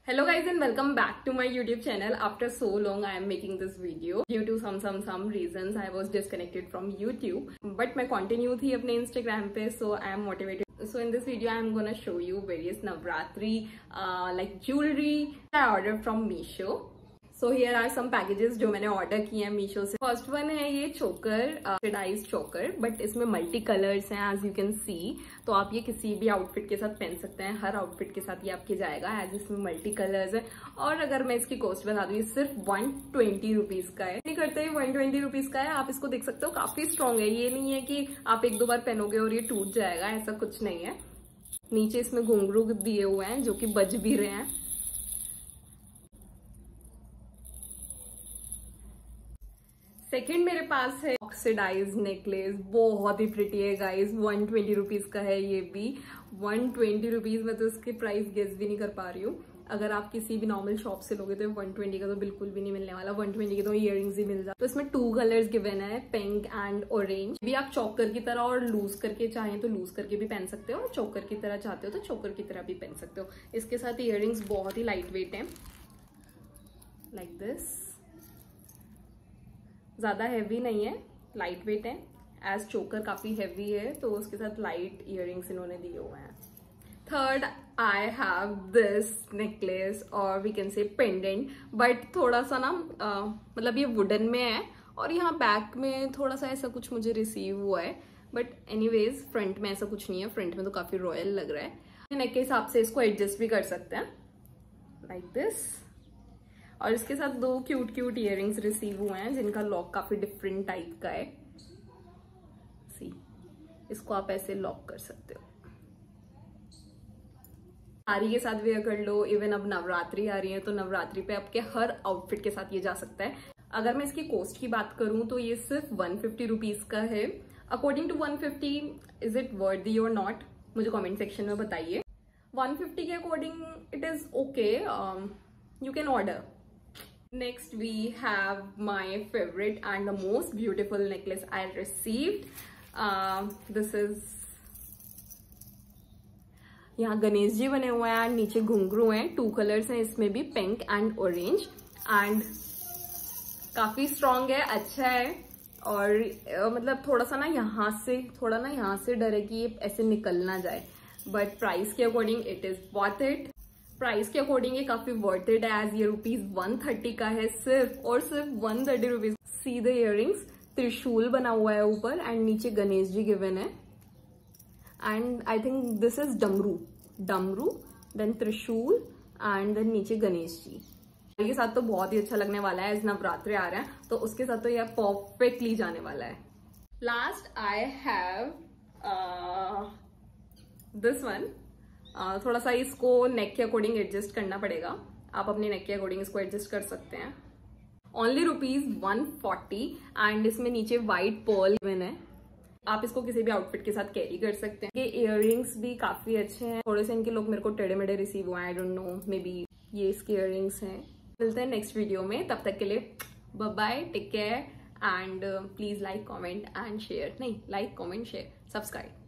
Hello guys and welcome back to my YouTube channel. After so long I am making this video due to some reasons I was disconnected from YouTube, but मैं continue थी अपने Instagram पे, so I am motivated. So in this video I am gonna show you various Navratri like jewelry I ordered from Meesho. So here are some packages जो मैंने order किए हैं मीशो से. First one है ये चोकर, ऑक्सीडाइज्ड चोकर, बट इसमें multi colours हैं एज यू कैन सी. तो आप ये किसी भी आउटफिट के साथ पहन सकते हैं, हर आउटफिट के साथ ये आपके जाएगा एज इसमें मल्टी कलर्स है. और अगर मैं इसकी कॉस्ट बता दूँ, ये सिर्फ 120 रुपीज का है. नहीं करते 120 रुपीज का है. आप इसको देख सकते हो, काफी स्ट्रॉन्ग है. ये नहीं है कि आप एक दो बार पहनोगे और ये टूट जाएगा, ऐसा कुछ नहीं है. नीचे इसमें घुंघरू दिए हुए हैं जो कि बज भी रहे हैं. सेकेंड मेरे पास है ऑक्सीडाइज नेकलेस. बहुत ही प्रिटी है गाइज. 120 रुपीज का है ये भी. 120 रुपीज में तो इसके प्राइस गेस भी नहीं कर पा रही हूँ. अगर आप किसी भी नॉर्मल शॉप से लोगे तो 120 का तो बिल्कुल भी नहीं मिलने वाला. 120 के तो इयररिंग्स ही मिल जाते. तो इसमें 2 कलर्स गिवन है, पिंक एंड ऑरेंज. भी आप चौकर की तरह और लूज करके चाहें तो लूज करके भी पहन सकते हो, और चौकर की तरह चाहते हो तो चौकर की तरह भी पहन सकते हो. इसके साथ इयररिंग्स बहुत ही लाइट वेट है, लाइक दिस. ज्यादा हैवी नहीं है, लाइट वेट है. एज चोकर काफी हैवी है तो उसके साथ लाइट इयररिंग्स इन्होंने दिए हुए हैं. Third I have this necklace, और we can say pendant, but थोड़ा सा ना मतलब ये वुडन में है और यहाँ बैक में थोड़ा सा ऐसा कुछ मुझे रिसीव हुआ है. बट एनीवेज फ्रंट में ऐसा कुछ नहीं है. फ्रंट में तो काफी रॉयल लग रहा है. नेक के हिसाब से इसको एडजस्ट भी कर सकते हैं, लाइक दिस. और इसके साथ 2 क्यूट इयररिंग्स रिसीव हुए हैं जिनका लॉक काफी डिफरेंट टाइप का है. सी, इसको आप ऐसे लॉक कर सकते हो. साड़ी के साथ वेयर कर लो. इवन अब नवरात्रि आ रही है तो नवरात्रि पे आपके हर आउटफिट के साथ ये जा सकता है. अगर मैं इसकी कॉस्ट की बात करूं तो ये सिर्फ 150 रुपीज का है. अकॉर्डिंग टू 150 इज इट वर्दी और नॉट, मुझे कॉमेंट सेक्शन में बताइए. 150 के according it is okay, you can order. Next we have my favorite and the most beautiful necklace I received. This is, यहाँ गणेश जी बने हुए हैं, नीचे घुंघरू हैं. 2 कलर्स हैं इसमें भी, पिंक एंड ऑरेंज. एंड काफी स्ट्रॉन्ग है, अच्छा है. और मतलब थोड़ा सा ना यहाँ से डर है कि ये ऐसे निकल ना जाए. बट प्राइस के according it is worth it. Price के अकॉर्डिंग ये काफी वर्थ इट है, एज ये ₹130 का है. सिर्फ और सिर्फ 130 रुपीज. सी द इयररिंग्स, त्रिशूल बना हुआ है ऊपर एंड नीचे गणेश जी गिवन है. And I think this is damru, then trishul and then नीचे गणेश जी. के साथ तो बहुत ही अच्छा लगने वाला है. एज नवरात्रि आ रहे हैं तो उसके साथ तो यह परफेक्टली जाने वाला है. Last I have this one. थोड़ा सा इसको नेक के अकॉर्डिंग एडजस्ट करना पड़ेगा. आप अपने नेक के अकॉर्डिंग इसको एडजस्ट कर सकते हैं. ओनली ₹140 एंड इसमें नीचे व्हाइट पर्ल गिवन है. आप इसको किसी भी आउटफिट के साथ कैरी कर सकते हैं. ये इयररिंग्स भी काफी अच्छे हैं. थोड़े से इनके लोग मेरे को टेढ़े मेढ़े रिसीव हुए, I don't know, maybe ये इसके इयररिंग्स हैं. मिलते हैं नेक्स्ट वीडियो में. तब तक के लिए bye bye, take care and please like comment and share. नहीं, लाइक कॉमेंट शेयर सब्सक्राइब.